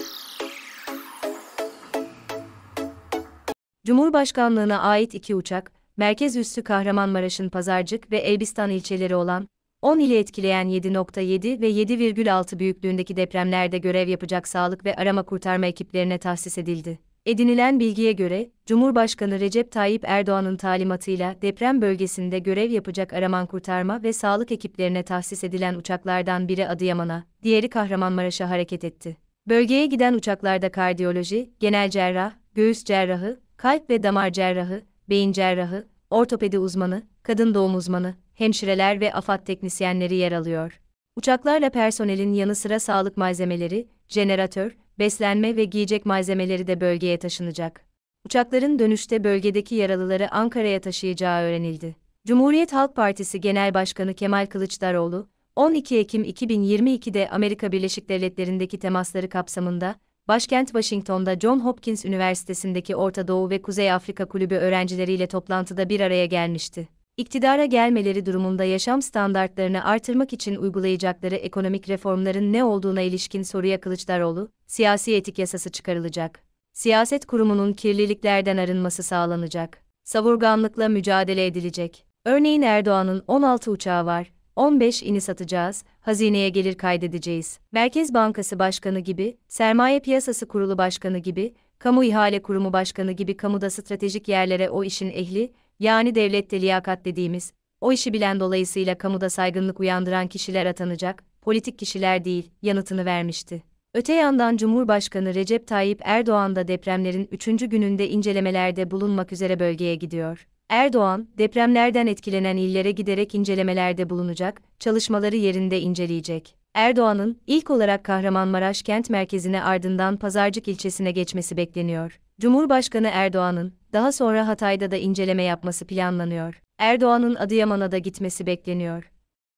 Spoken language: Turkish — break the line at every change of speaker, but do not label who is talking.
Cumhurbaşkanlığına ait 2 uçak, merkez üssü Kahramanmaraş'ın Pazarcık ve Elbistan ilçeleri olan 10 ili etkileyen 7.7 ve 7,6 büyüklüğündeki depremlerde görev yapacak sağlık ve arama kurtarma ekiplerine tahsis edildi. Edinilen bilgiye göre, Cumhurbaşkanı Recep Tayyip Erdoğan'ın talimatıyla deprem bölgesinde görev yapacak arama kurtarma ve sağlık ekiplerine tahsis edilen uçaklardan biri Adıyaman'a, diğeri Kahramanmaraş'a hareket etti. Bölgeye giden uçaklarda kardiyoloji, genel cerrah, göğüs cerrahı, kalp ve damar cerrahı, beyin cerrahı, ortopedi uzmanı, kadın doğum uzmanı, hemşireler ve AFAD teknisyenleri yer alıyor. Uçaklarla personelin yanı sıra sağlık malzemeleri, jeneratör, beslenme ve giyecek malzemeleri de bölgeye taşınacak. Uçakların dönüşte bölgedeki yaralıları Ankara'ya taşıyacağı öğrenildi. Cumhuriyet Halk Partisi Genel Başkanı Kemal Kılıçdaroğlu, 12 Ekim 2022'de Amerika Birleşik Devletleri'ndeki temasları kapsamında, başkent Washington'da Johns Hopkins Üniversitesi'ndeki Orta Doğu ve Kuzey Afrika Kulübü öğrencileriyle toplantıda bir araya gelmişti. İktidara gelmeleri durumunda yaşam standartlarını artırmak için uygulayacakları ekonomik reformların ne olduğuna ilişkin soruya Kılıçdaroğlu, siyasi etik yasası çıkarılacak. Siyaset kurumunun kirliliklerden arınması sağlanacak. Savurganlıkla mücadele edilecek. Örneğin Erdoğan'ın 16 uçağı var, 15 ini satacağız, hazineye gelir kaydedeceğiz. Merkez Bankası Başkanı gibi, Sermaye Piyasası Kurulu Başkanı gibi, Kamu İhale Kurumu Başkanı gibi kamuda stratejik yerlere o işin ehli, yani devlette liyakat dediğimiz, o işi bilen dolayısıyla kamuda saygınlık uyandıran kişiler atanacak, politik kişiler değil, yanıtını vermişti. Öte yandan Cumhurbaşkanı Recep Tayyip Erdoğan da depremlerin 3. gününde incelemelerde bulunmak üzere bölgeye gidiyor. Erdoğan, depremlerden etkilenen illere giderek incelemelerde bulunacak, çalışmaları yerinde inceleyecek. Erdoğan'ın ilk olarak Kahramanmaraş kent merkezine ardından Pazarcık ilçesine geçmesi bekleniyor. Cumhurbaşkanı Erdoğan'ın daha sonra Hatay'da da inceleme yapması planlanıyor. Erdoğan'ın Adıyaman'a da gitmesi bekleniyor.